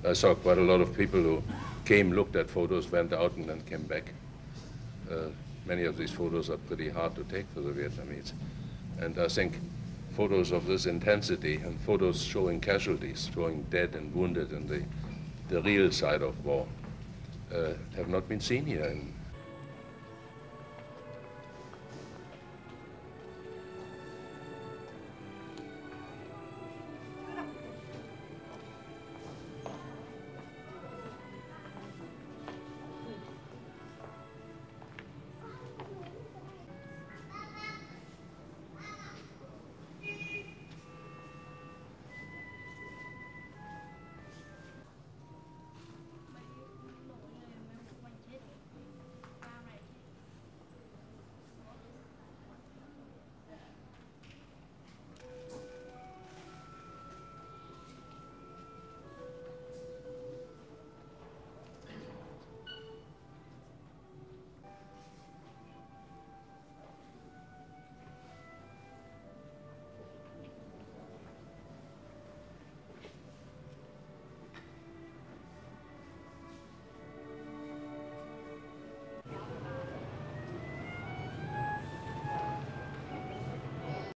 I saw quite a lot of people who came, looked at photos, went out, and then came back. Many of these photos are pretty hard to take for the Vietnamese. And I think photos of this intensity and photos showing casualties, showing dead and wounded and the real side of war have not been seen here in